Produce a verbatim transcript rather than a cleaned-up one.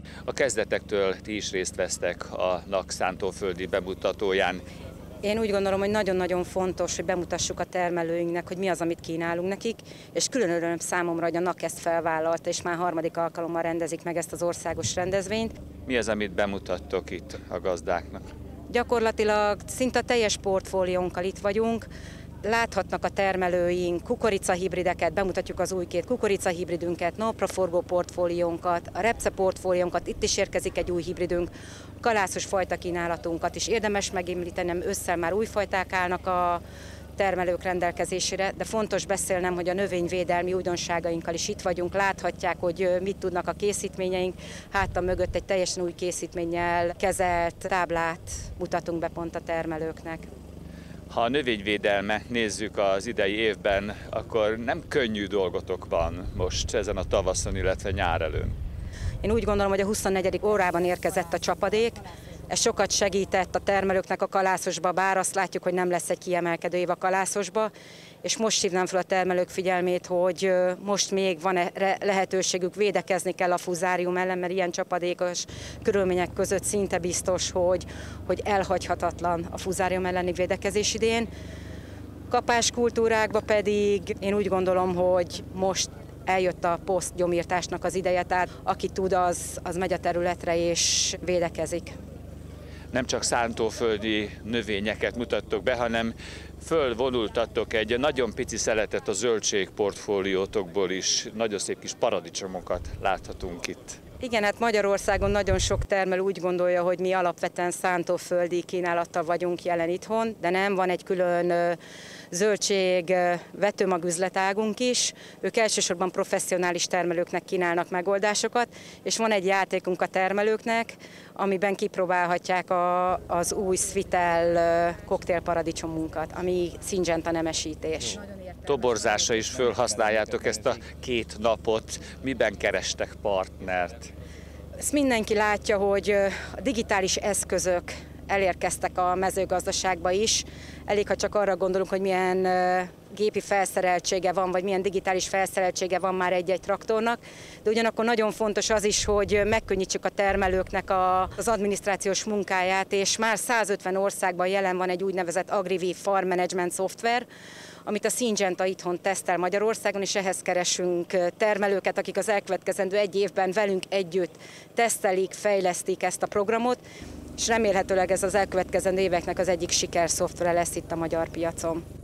A kezdetektől ti is részt vesztek a NAK szántóföldi bemutatóján. Én úgy gondolom, hogy nagyon-nagyon fontos, hogy bemutassuk a termelőinknek, hogy mi az, amit kínálunk nekik, és külön öröm számomra, hogy a NAK ezt felvállalta, és már harmadik alkalommal rendezik meg ezt az országos rendezvényt. Mi az, amit bemutattok itt a gazdáknak? Gyakorlatilag szinte teljes portfóliónkkal itt vagyunk. Láthatnak a termelőink kukoricahibrideket, bemutatjuk az új két kukoricahibridünket, napraforgó portfóliónkat, a repce portfóliónkat, itt is érkezik egy új hibridünk, kalászos fajta kínálatunkat is érdemes megemlítenem, ősszel már új fajták állnak a termelők rendelkezésére, de fontos beszélnem, hogy a növényvédelmi újdonságainkkal is itt vagyunk, láthatják, hogy mit tudnak a készítményeink, hátam mögött egy teljesen új készítménnyel kezelt táblát mutatunk be pont a termelőknek. Ha a növényvédelme nézzük az idei évben, akkor nem könnyű dolgotok van most ezen a tavaszon, illetve nyár előn. Én úgy gondolom, hogy a huszonnegyedik órában érkezett a csapadék. Ez sokat segített a termelőknek a kalászosba, bár azt látjuk, hogy nem lesz egy kiemelkedő év a kalászosba. És most hívnám fel a termelők figyelmét, hogy most még van lehetőségük, védekezni kell a fuzárium ellen, mert ilyen csapadékos körülmények között szinte biztos, hogy, hogy elhagyhatatlan a fuzárium elleni védekezés idén. Kapáskultúrákba pedig én úgy gondolom, hogy most eljött a posztgyomírtásnak az ideje, tehát aki tud, az, az megy a területre és védekezik. Nem csak szántóföldi növényeket mutattok be, hanem fölvonultattok egy nagyon pici szeletet a zöldségportfóliótokból is. Nagyon szép kis paradicsomokat láthatunk itt. Igen, hát Magyarországon nagyon sok termelő úgy gondolja, hogy mi alapvetően szántóföldi kínálattal vagyunk jelen itthon, de nem, van egy külön zöldség vetőmagüzletágunk is. Ők elsősorban professzionális termelőknek kínálnak megoldásokat, és van egy játékunk a termelőknek, amiben kipróbálhatják a, az új Svitel koktélparadicsomunkat, ami Syngenta nemesítés. Toborzásra is felhasználjátok ezt a két napot. Miben kerestek partnert? Ezt mindenki látja, hogy a digitális eszközök elérkeztek a mezőgazdaságba is. Elég, ha csak arra gondolunk, hogy milyen gépi felszereltsége van, vagy milyen digitális felszereltsége van már egy-egy traktornak, de ugyanakkor nagyon fontos az is, hogy megkönnyítsük a termelőknek az adminisztrációs munkáját, és már százötven országban jelen van egy úgynevezett AgriVi Farm Management szoftver, amit a Syngenta itthon tesztel Magyarországon, és ehhez keresünk termelőket, akik az elkövetkezendő egy évben velünk együtt tesztelik, fejlesztik ezt a programot, és remélhetőleg ez az elkövetkezendő éveknek az egyik sikerszoftvere lesz itt a magyar piacon.